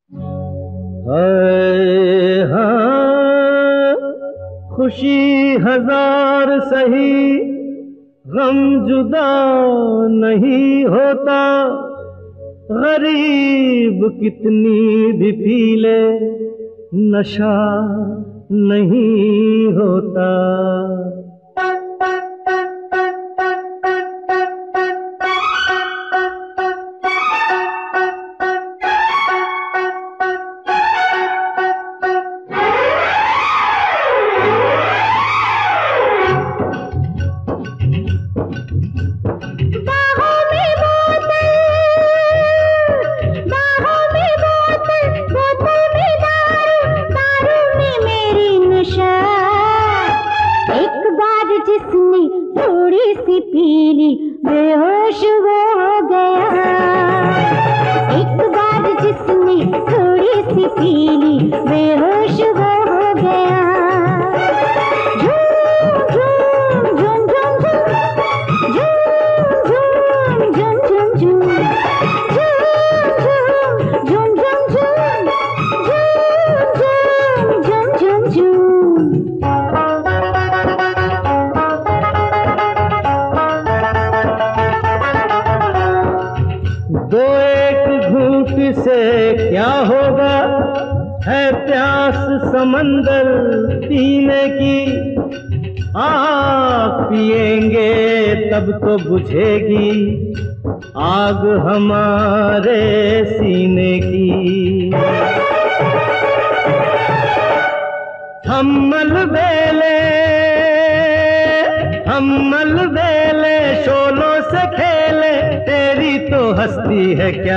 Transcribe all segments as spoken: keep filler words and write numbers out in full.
हाय हाँ, खुशी हजार सही, गम जुदा नहीं होता। गरीब कितनी भी पी ले, नशा नहीं होता। पीली बेहोश वो हो गया। एक बार जिसने थोड़ी सी पीली बेहोश वो हो गया। झूम झूम झूम झूम झूम झूम झूम झूम झूम झूम झूम झूम झूम झूम। दो एक घूंट से क्या होगा, है प्यास समंदर पीने की। आग पिएंगे तब तो बुझेगी आग हमारे सीने की। हम मलबेले हम मलबेले शोलों से खेले, तेरी तो हस्ती है क्या।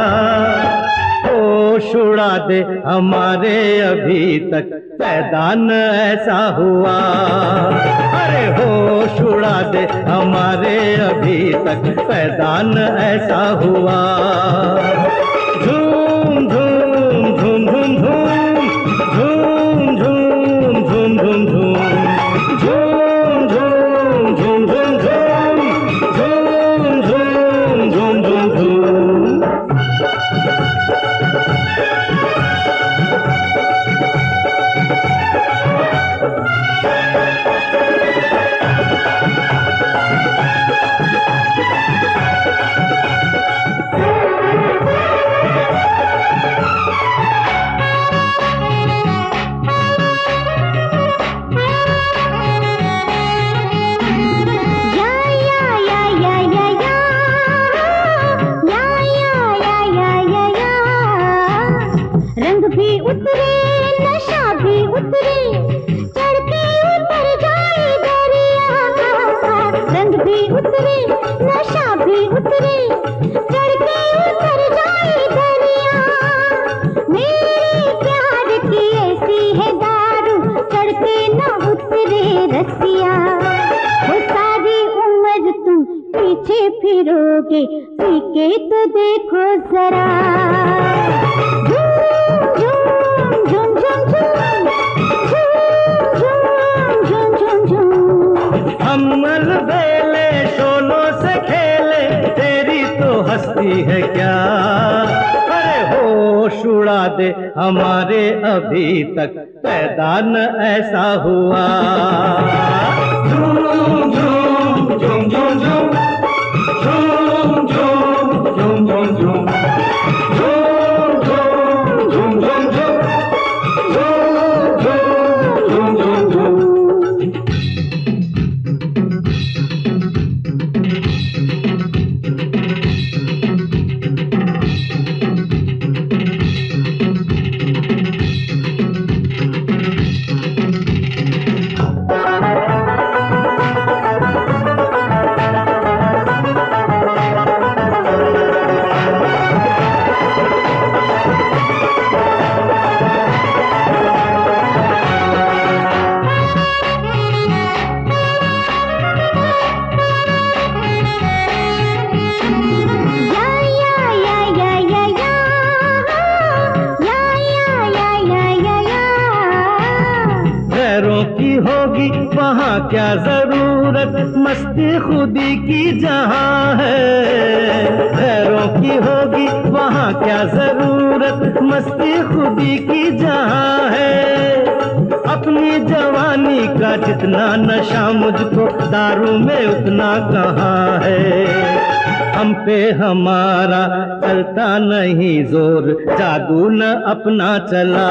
होश उड़ा दे हमारे अभी तक पैदा न ऐसा हुआ। अरे होश उड़ा दे हमारे अभी तक पैदा न ऐसा हुआ। झूम झूम झूम झूम झूम झूम झूम झूम झूम झूम झूम उतरे नशा भी उतरे, चढ़ के उतर जाए दरिया। रंग भी उतरे नशा भी उतरे, चढ़ के उतर जाए दरिया। मेरे प्यार की ऐसी है दारू, चढ़ के न उतरे रसिया। वो सारी उम्र तुम पीछे फिरोगे, पी के तो देखो जरा। हम मलबेले शोलों से खेले, तेरी तो हस्ती है क्या। अरे होश उड़ा दे हमारे अभी तक पैदा न ऐसा हुआ। झूम झूम झूम झूम झूम झूम झूम झूम झूम वहाँ क्या जरूरत सूरत मस्ती खुदी की जहाँ है, खैरों की होगी वहाँ क्या जरूरत, मस्ती खुदी की जहाँ है। अपनी जवानी का जितना नशा मुझको दारू में उतना कहाँ है। हम पे हमारा चलता नहीं जोर, जादू न अपना चला।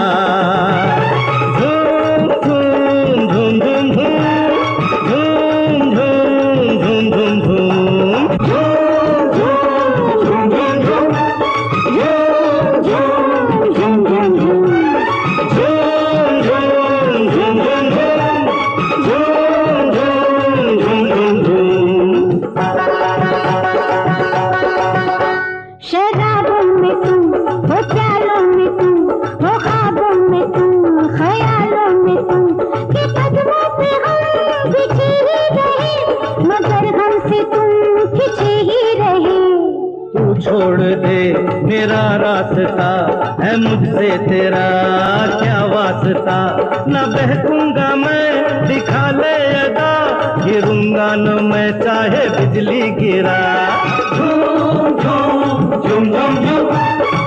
धूम धूम धूम धूम धूम धूम धूम धूम धूम शराबों में तुम हो, प्यालों में तुम हो, ख्वाबों में तुम, ख्यालों में तुम, कि कदमों पे हम बिछे ही रहे, मगर हमसे तुम खिंचे ही रहे। तू छोड़ दे मेरा रास्ता, है मुझसे तेरा क्या वास्ता। न बहकूंगा मैं दिखा ले अदा, गिरूंगा न मैं चाहे बिजली गिरा। झूम झूम झूम झूम झूम